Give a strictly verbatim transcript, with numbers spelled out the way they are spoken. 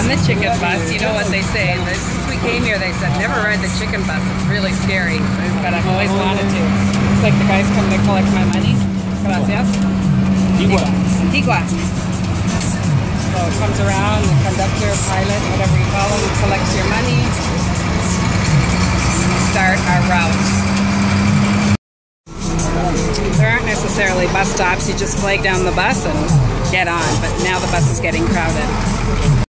on the chicken bus. You know what they say. Since we came here, they said, never ride the chicken bus. It's really scary. But I've always wanted to. Looks like the guys come to collect my money. Gracias. Antigua. Antigua. So it comes around, the conductor, pilot, whatever you call him, collects your money. And we start our route. There aren't necessarily bus stops. You just flag down the bus and get on. But now the bus is getting crowded.